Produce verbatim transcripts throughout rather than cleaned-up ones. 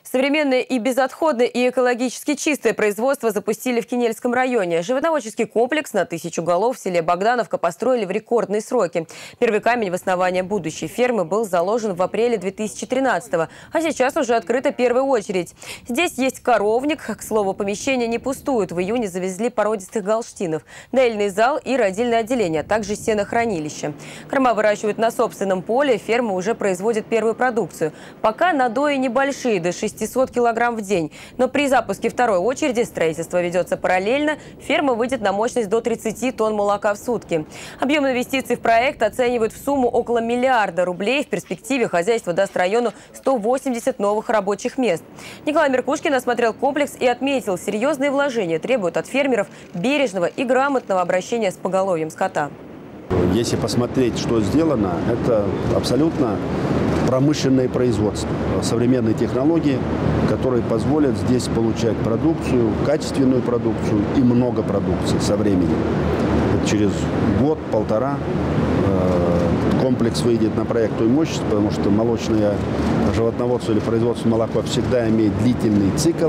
Современное и безотходное, и экологически чистое производство запустили в Кинельском районе. Животноводческий комплекс на тысячу голов в селе Богдановка построили в рекордные сроки. Первый камень в основание будущей фермы был заложен в апреле две тысячи тринадцатого, а сейчас уже открыта первая очередь. Здесь есть коровник, к слову, помещения не пустуют. В июне завезли породистых галштинов, доильный зал и родильное отделение, а также сенохранилище. Корма выращивают на собственном поле, ферма уже производит первую продукцию. Пока надои небольшие, до шестисот килограмм в день. Но при запуске второй очереди строительство ведется параллельно. Ферма выйдет на мощность до тридцати тонн молока в сутки. Объем инвестиций в проект оценивают в сумму около миллиарда рублей. В перспективе хозяйство даст району сто восемьдесят новых рабочих мест. Николай Меркушкин осмотрел комплекс и отметил, серьезные вложения требуют от фермеров бережного и грамотного обращения с поголовьем скота. Если посмотреть, что сделано, это абсолютно промышленное производство, современные технологии, которые позволят здесь получать продукцию, качественную продукцию и много продукции со временем. Через год-полтора комплекс выйдет на проектную мощность, потому что молочное животноводство или производство молока всегда имеет длительный цикл.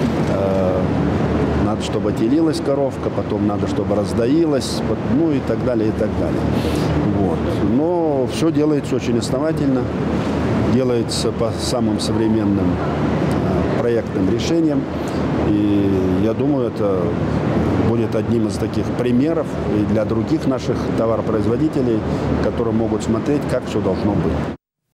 Надо, чтобы отелилась коровка, потом надо, чтобы раздоилась, ну и так далее, и так далее. Вот. Но все делается очень основательно, делается по самым современным проектным решениям. И я думаю, это будет одним из таких примеров и для других наших товаропроизводителей, которые могут смотреть, как все должно быть.